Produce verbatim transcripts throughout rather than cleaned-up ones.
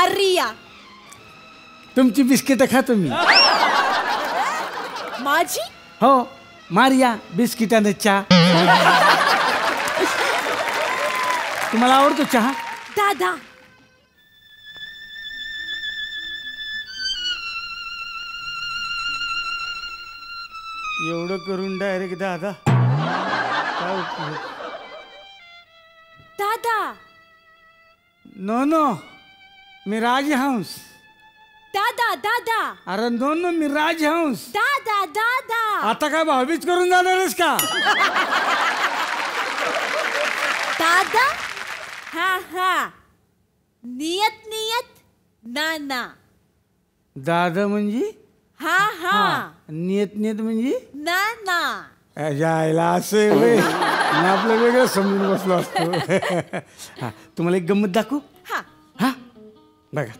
Maria. तुमची biscuit खा तुम्ही. माझी? हो, मारिया बिस्किटाने चहा. तुम्हाला आवडतो चहा? दादा. एवढं करून डायरेक्ट दादा काय उपयोग? दादा. नो नो मी राजहंस. दादा दादा. अरे नो नो मी राजहंस. दादा दादा. आता काय भाऊबीज करून जाणारच का? दादा. हा हा. नियत नियत नाना. दादा म्हणजे? हा हा. नियत नियत म्हणजे? नाना. जायला असं होय. मी आपलं वेगळं समजून बसलो असतो. हा, तुम्हाला एक गंमत दाखवू? हा हा बघा.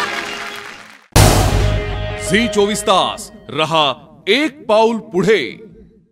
झी चोवीस तास रहा एक पाऊल पुढे.